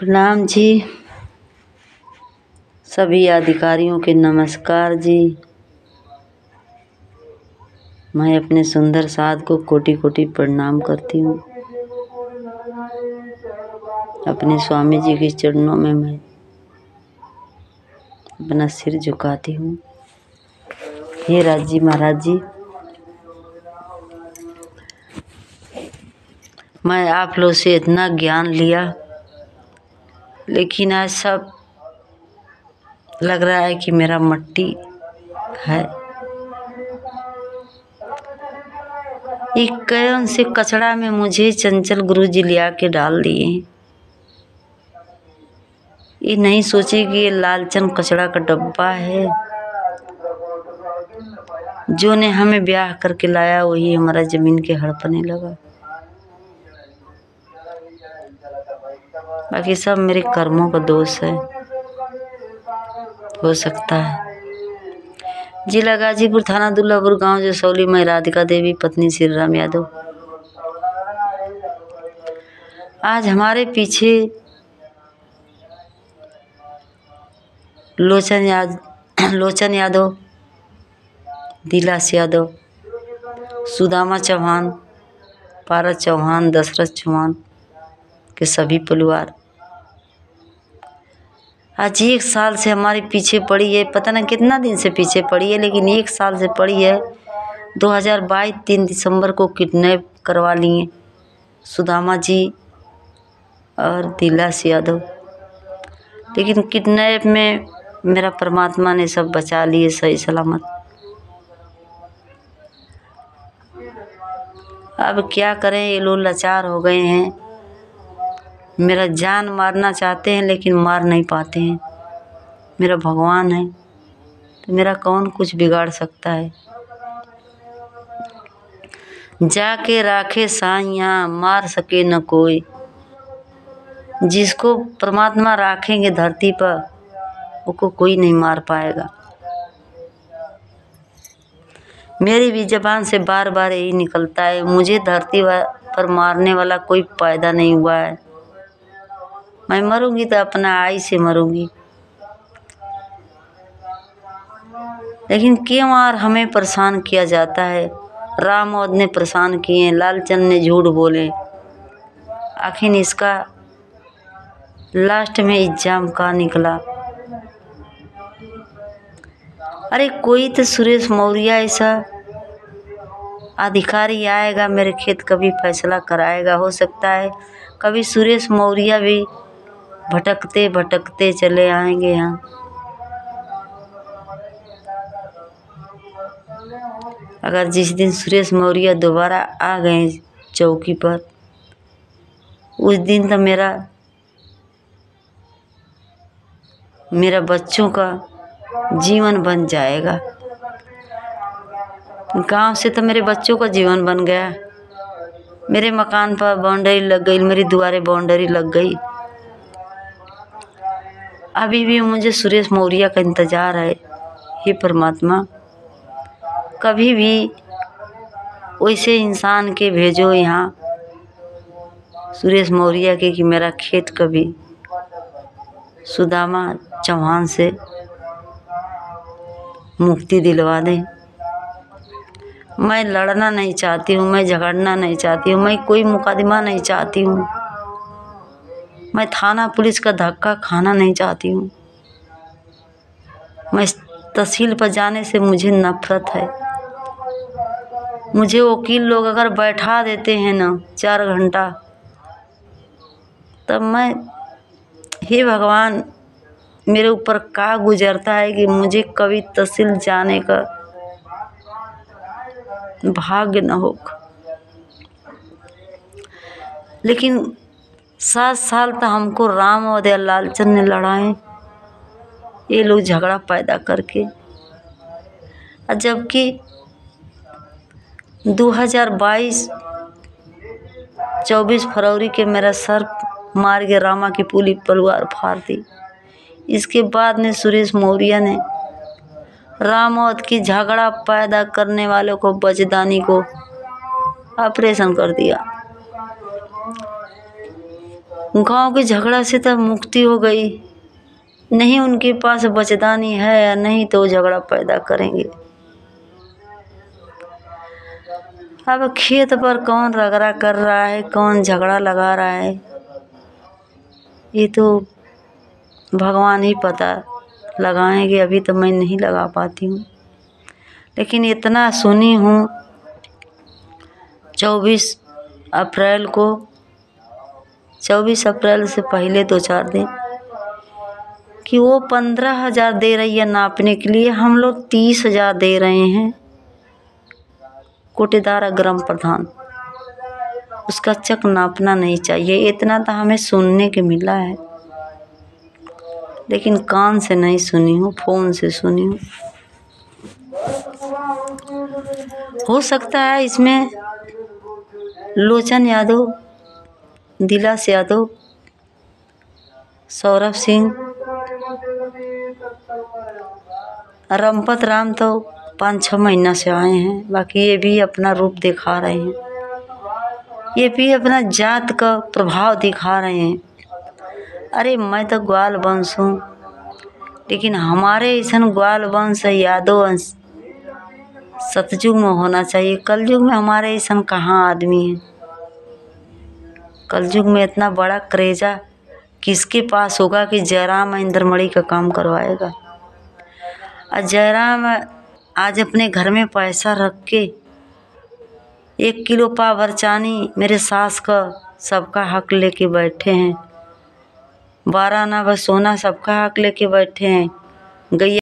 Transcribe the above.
प्रणाम जी। सभी अधिकारियों के नमस्कार जी। मैं अपने सुंदर साध को कोटि कोटि प्रणाम करती हूँ। अपने स्वामी जी के चरणों में मैं अपना सिर झुकाती हूँ। हे राज जी महाराज जी, मैं आप लोग से इतना ज्ञान लिया, लेकिन आज सब लग रहा है कि मेरा मट्टी है। एक कौन से कचड़ा में मुझे चंचल गुरु जी लिया के डाल दिए। ये नहीं सोचे कि ये लालचन कचड़ा का डब्बा है। जो ने हमें ब्याह करके लाया वही हमारा जमीन के हड़पने लगा। बाकी सब मेरे कर्मों का दोष है, हो सकता है। जिला गाजीपुर, थाना दुल्लापुर, गांव जसौली। मैं राधिका देवी, पत्नी श्री राम यादव। आज हमारे पीछे लोचन यादव, दिलास यादव, सुदामा चौहान, पारस चौहान, दशरथ चौहान के सभी परिवार आज 1 साल से हमारे पीछे पड़ी है। पता नहीं कितना दिन से पीछे पड़ी है, लेकिन 1 साल से पड़ी है। 2022 3 दिसंबर को किडनैप करवा लिए सुदामा जी और दिलास यादव। लेकिन किडनैप में मेरा परमात्मा ने सब बचा लिए सही सलामत। अब क्या करें, ये लोग लाचार हो गए हैं। मेरा जान मारना चाहते हैं लेकिन मार नहीं पाते हैं। मेरा भगवान है तो मेरा कौन कुछ बिगाड़ सकता है। जाके राखे साइयाँ, मार सके न कोई। जिसको परमात्मा रखेंगे धरती पर, उसको कोई नहीं मार पाएगा। मेरी भी ज़बान से बार बार यही निकलता है, मुझे धरती पर मारने वाला कोई पैदा नहीं हुआ है। मैं मरूंगी तो अपना आई से मरूंगी। लेकिन क्यों और हमें परेशान किया जाता है। राम और ने परेशान किए, लालचंद ने झूठ बोले। आखिर इसका लास्ट में एग्जाम का निकला। अरे कोई तो सुरेश मौर्य ऐसा अधिकारी आएगा मेरे खेत का भी फैसला कराएगा। हो सकता है कभी सुरेश मौर्य भी भटकते भटकते चले आएंगे यहाँ। अगर जिस दिन सुरेश मौर्य दोबारा आ गए चौकी पर, उस दिन तो मेरा बच्चों का जीवन बन जाएगा। गांव से तो मेरे बच्चों का जीवन बन गया। मेरे मकान पर बाउंड्री लग गई, मेरी दुआरे बाउंड्री लग गई। अभी भी मुझे सुरेश मौर्य का इंतज़ार है। हे परमात्मा, कभी भी वैसे इंसान के भेजो यहाँ सुरेश मौर्य के कि मेरा खेत कभी सुदामा चौहान से मुक्ति दिलवा दें। मैं लड़ना नहीं चाहती हूँ, मैं झगड़ना नहीं चाहती हूँ, मैं कोई मुकदमा नहीं चाहती हूँ, मैं थाना पुलिस का धक्का खाना नहीं चाहती हूँ। मैं तहसील पर जाने से मुझे नफरत है। मुझे वकील लोग अगर बैठा देते हैं ना 4 घंटा, तब मैं, हे भगवान, मेरे ऊपर क्या गुजरता है कि मुझे कभी तहसील जाने का भाग्य न हो। लेकिन 7 साल तो हमको राम और लालचंद ने लड़ाए, ये लोग झगड़ा पैदा करके। और जबकि 2022 24 फरवरी के मेरा सर मार के रामा की पूरी परिवार फाड़ दी। इसके बाद ने सुरेश मौर्य ने रामौत की झगड़ा पैदा करने वालों को, बजदानी को ऑपरेशन कर दिया। गांव के झगड़ा से तब मुक्ति हो गई। नहीं उनके पास बचदानी है या नहीं तो झगड़ा पैदा करेंगे। अब खेत पर कौन रगड़ा कर रहा है, कौन झगड़ा लगा रहा है, ये तो भगवान ही पता लगाएंगे। अभी तो मैं नहीं लगा पाती हूँ, लेकिन इतना सुनी हूँ 24 अप्रैल को, 24 अप्रैल से पहले 2-4 दिन कि वो 15,000 दे रही है नापने के लिए, हम लोग 30,000 दे रहे हैं। कोटेदार ग्राम प्रधान, उसका चक नापना नहीं चाहिए, इतना तो हमें सुनने के मिला है, लेकिन कान से नहीं सुनी हूँ, फ़ोन से सुनी हूँ। हो सकता है इसमें लोचन यादव, दिलास यादव, सौरभ सिंह, रमपत राम तो 5-6 महीना से आए हैं, बाकी ये भी अपना रूप दिखा रहे हैं, ये भी अपना जात का प्रभाव दिखा रहे हैं। अरे मैं तो ग्वाल वंश हूँ, लेकिन हमारे ऐसा ग्वाल वंश यादव वंश सतयुग में होना चाहिए। कलयुग में हमारे ऐसा कहाँ आदमी है। कलयुग में इतना बड़ा करेजा किसके पास होगा कि जयराम इंद्रमणि का काम करवाएगा। और जयराम आज अपने घर में पैसा रख के 1 किलो पावर चानी मेरे सास का सबका हक लेके बैठे हैं, 12 आना सोना सबका हक लेके बैठे हैं। गैया